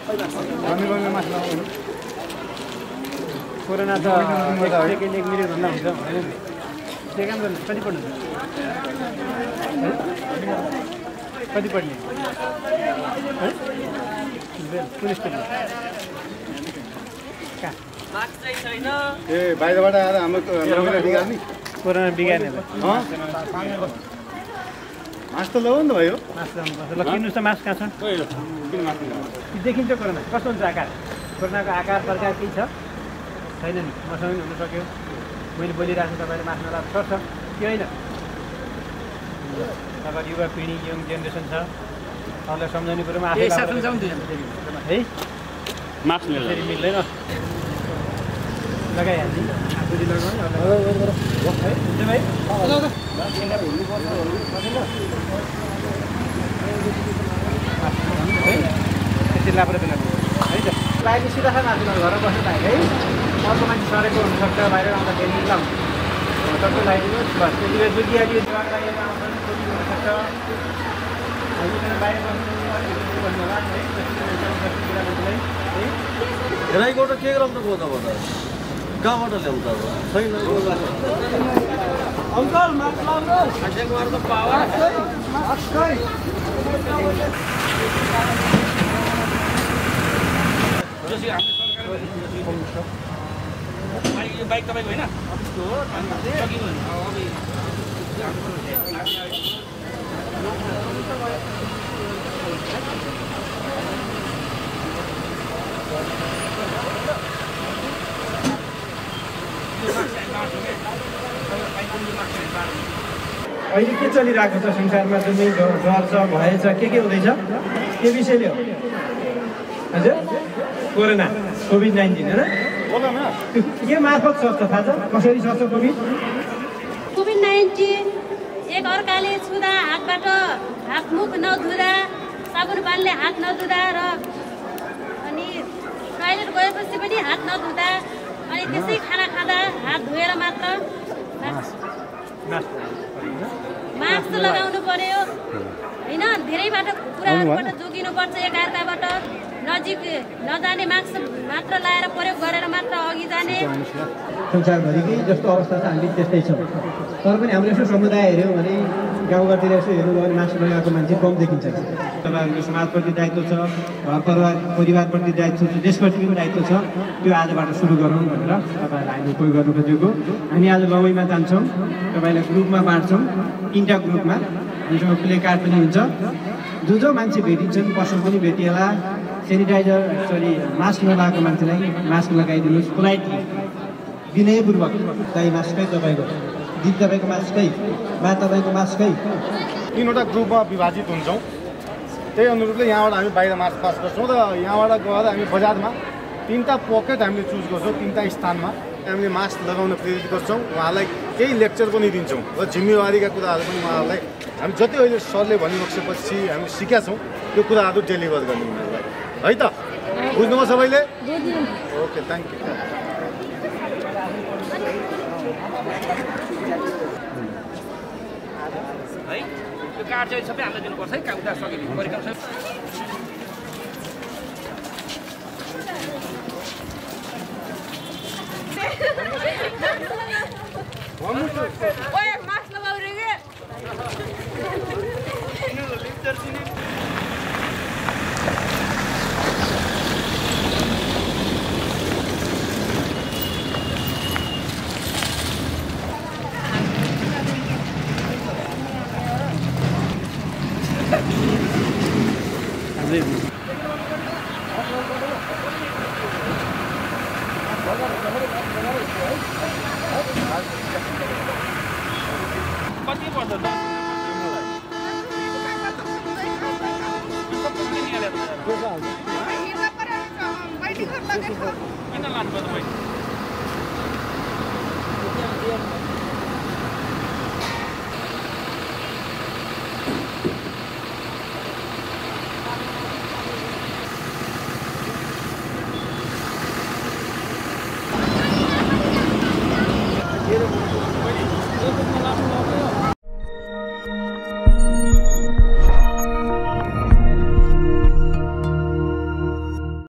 corona त एक minute भन्दा हुन्छ होइन के काम गर्नु कति पढ्नु कति पढ्ने कुन स्कुलमा ए बाहिरबाट आएर हाम्रो बिगार्ने कोरोना बिगार्ने मास्क त लगाउनु नि त भाइ हो मास्क ल किन्नुहोस् त मास्क कहाँ छ देखिन्छ कोरोना कस्तो हुन्छ आकार कोरोनाको आकार प्रकार केही छ छैन नि मसँग नि हुन सक्यो मैले बोलिरहेको छु तपाईँले मास्क नलाएको सर्छ कि होइन तपाईँको युवा पिँढी यङ जेनेरेसन छ अरूलाई सम्झाउने कुरोमा आफै है मास्क फेरि मिल्दैन लगाइहाल्छ आफूले लगाउने है हुन्छ भाइ त्यसरी लापर बेला है त लागि सिधा खाना घरमा बस्नु पाएँ है अर्को मान्छे सरेको हुनसक्छ बाहिर आउँदाखेरि निक्लाउँ सबको लगाइदिनुहोस् बस त्यति बेला दुधिहाल्यो हुनसक्छ बाहिर बस्नु होला है हेराइबाट के गराउँछ बोल्दा बोल्दा कहाँबाट ल्याउँछ अब छैन अङ्कल मास्क लाउनुहोस् बाइक तपाईँको होइन अहिले के चलिरहेको छ संसारमा जुनै डर छ भय छ के हुँदैछ के विषयले हो हजुर कोरोना कोभिड-19 होइन के मार्फत सर्छ थाहा छ कसरी सर्छ कोभिड-19 एक अर्काले छुँदा हातबाट हात मुख नधुँदा साबुन पानीले हात नधुँदा र अनि टोयलेट गएपछि पनि हात नधुँदा अनि त्यसै खाना खाँदा हात धोएर मात्र मास्क लगाउनु पर्यो होइन धेरैबाट कुराहरूबाट जोगिनुपर्छ एकअर्काबाट नजिक नजाने मास्क मात्र लाएर प्रयोग गरेर मात्र अघि जाने संसारभरिकै जस्तो अवस्था छ हामी त्यस्तै छ तर पनि हाम्रो यसो समुदाय हेऱ्यौँ भने गाउँघरतिर यसो हेर्नु भयो भने मास्क लगाएको मान्छे कम देखिन्छ तपाईँहरूको समाजप्रति दायित्व छ घर परिवारप्रति दायित्व छ देशप्रति पनि दायित्व छ त्यो आजबाट सुरु गरौँ भनेर तपाईँहरूलाई हामी उपयोग गर्नु खोजेको हामी आज लमैमा जान्छौँ तपाईँलाई ग्रुपमा बाँड्छौँ 3टा ग्रुपमा हामीसँग प्ले कार्ड पनि हुन्छ जो मान्छे भेटिन्छन् पसल पनि भेटिएला सेनिटाइजर मास्क नलाएको मान्छेलाई मास्क लगाइदिनुहोस् पोलाइटली विनयपूर्वक दाइ मास्कै तपाईँको दिदी तपाईँको मास्कै मा तपाईँको मास्कै 3वटा ग्रुपमा विभाजित हुन्छौँ त्यही अनुरूपले यहाँबाट हामी बाहिर मार्च पास गर्छौँ र यहाँबाट गएर हामी बजारमा 3टा पकेट हामीले चुज गर्छौँ 3टा स्थानमा हामीले मास्क लगाउन प्रेरित गर्छौँ उहाँलाई केही लेक्चर पनि दिन्छौँ र जिम्मेवारीका कुराहरू पनि उहाँहरूलाई हामी जति अहिले सरले भनिसकेपछि हामी सिकेका छौँ त्यो कुराहरू डेलिभर गर्ने उनीहरूलाई है त बुझ्नुभयो सबैले ओके थ्याङ्क यू है त्यो कार्ड चाहिँ सबै हामीलाई दिनुपर्छ है उता सकिने परिक्रम छ ओए मास्क लगाउ रे के कति पर्छ त किन लानु पर्छ